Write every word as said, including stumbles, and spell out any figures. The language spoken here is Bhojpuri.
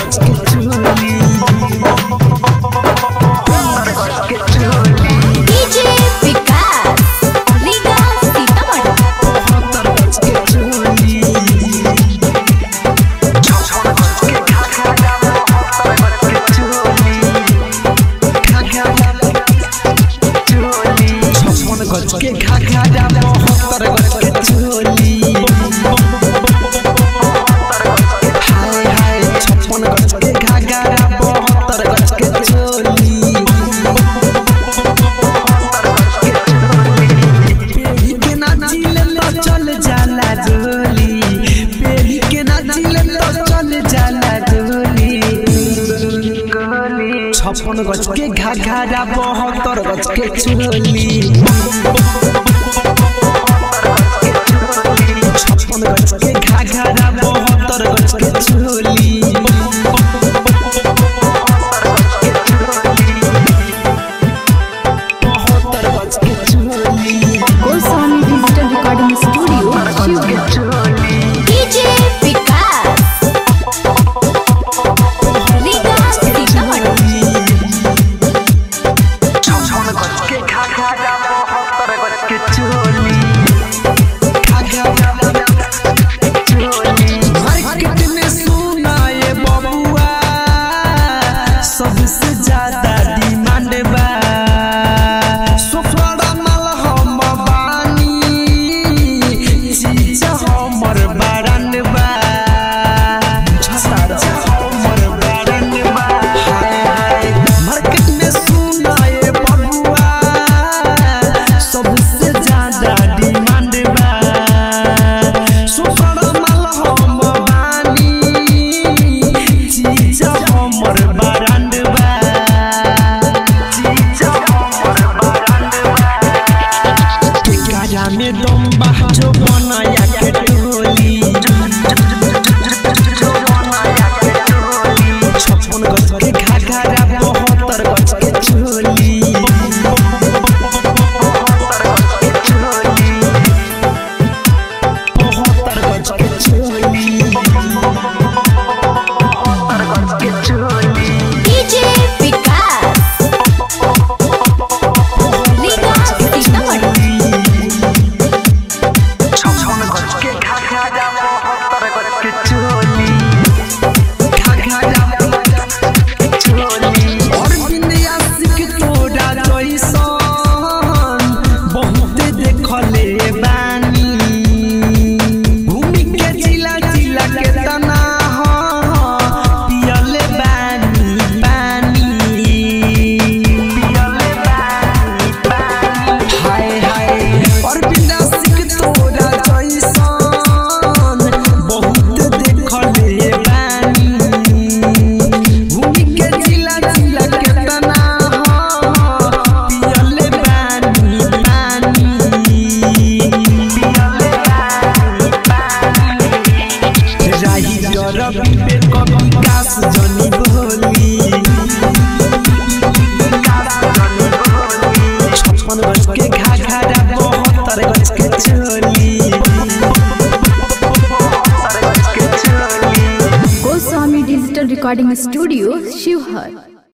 के घाघरा बहत्तर गज के चोली हाय हाय छप्पन गज के घाघरा बहत्तर गज के चोली पेड़ी के नाचिले तो चल जाला डोली पेड़ी के नाचिले तो चल जाला डोली छप्पन गज के घाघरा बहत्तर गज के चोली छप्पन गज के घाघरा बहत्तर गज के चोली बहत्तर गज के चोली Goswami digital recording studio DJ Vikas लीगा सीतामढ़ी छप्पन गज के घाघरा बहत्तर गज के चोली सबसे ज्यादा डिमांड बा सोफरा माल हम बानी चीज हमर बारन बा छसार हमर बारन बा हाय हाय मार्केट में सुना ये बबुआ सबसे ज्यादा डिमांड बा सोफरा माल हम बानी चीज हमर बारन में दम्बा जो बनाया के टोली छप्पन गज के घाघरा बहत्तर गज के चोली बहत्तर गज के चोली डीजे विकास लीगा सीतामढ़ी छप्पन गज के घाघरा बहत्तर गज के चोली Goswami digital recording studio Sheohar.